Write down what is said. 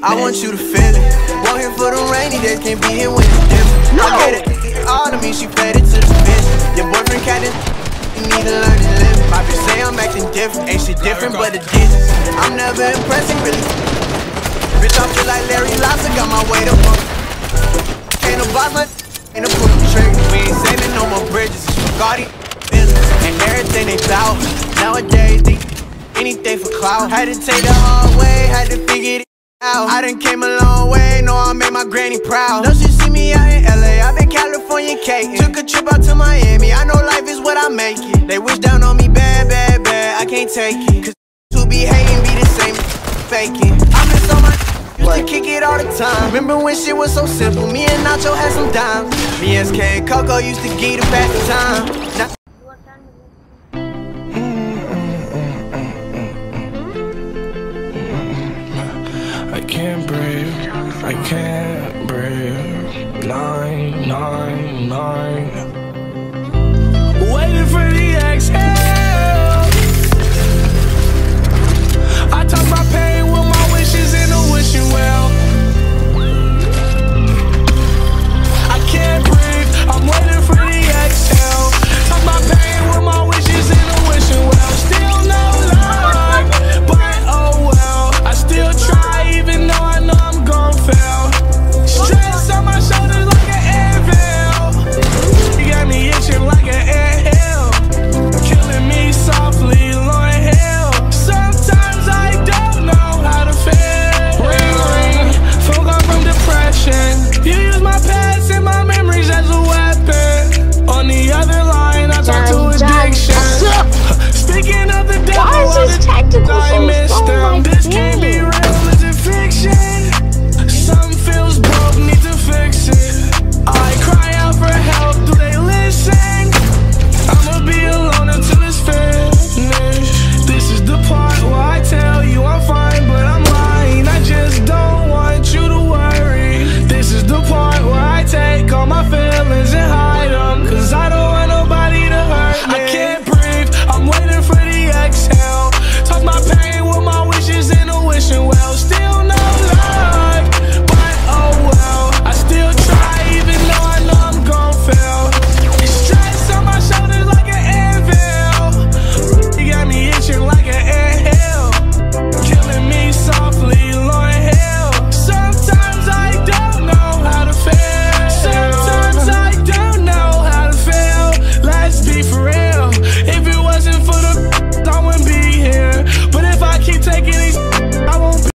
I want you to feel it. Want him for the rainy days, can't be here when it's different. I get it all to me, she fed it to the bitch. Your boyfriend cat is, you need to learn to live. My bitch say I'm acting different, ain't shit different but the digits. I'm never impressing, really. Bitch, I feel like Larry Lobster, got my weight up on. Ain't no boss, like, ain't no pull up trigger. We ain't saving no more bridges. Cardi, and everything they bout. Nowadays, they anything for clout. Had to take the hard way, had to figure it out. I done came a long way, know I made my granny proud. Know she see me out in LA, I been California caking. Took a trip out to Miami, I know life is what I make it. They wish down on me bad, bad, bad, I can't take it. Cause who be hating be the same faking. I miss so much, used to kick it all the time. Remember when shit was so simple, me and Nacho had some dimes. Me and SK and Coco used to get it back the time. Now I can't breathe, I can't